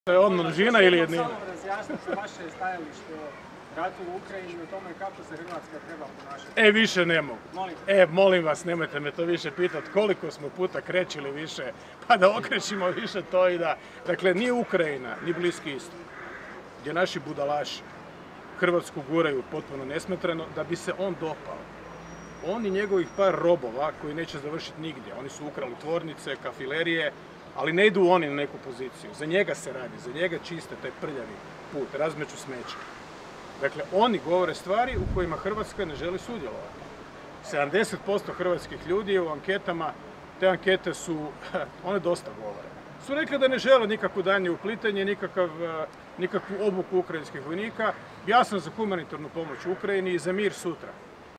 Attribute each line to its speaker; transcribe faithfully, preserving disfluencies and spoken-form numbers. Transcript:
Speaker 1: To je on množina ili jednina?
Speaker 2: Samo razjasniti vaše stajalište o ratu u Ukrajini i o tome kako se Hrvatska treba ponašati.
Speaker 1: E, više ne mogu.
Speaker 2: Molim.
Speaker 1: E, molim vas, nemojte me to više pitati koliko smo puta krećili više, pa da okrećimo više to i da... Dakle, ni Ukrajina, ni Bliski istok, gdje naši budalaši Hrvatsku guraju potpuno nesmetreno da bi se on dopao. On i njegovih par robova koji neće završiti nigdje. Oni su ukrali tvornice, kafilerije, ali ne idu oni na neku poziciju. Za njega se radi, za njega čiste taj prljavi put, razmeću smeće. Dakle, oni govore stvari u kojima Hrvatska ne želi sudjelovati. sedamdeset posto hrvatskih ljudi u anketama, te ankete su, one dosta govore, su rekli da ne žele nikakvo daljnje uplitanje, nikakav, nikakvu obuku ukrajinskih vojnika. Ja sam za humanitarnu pomoć Ukrajini i za mir sutra.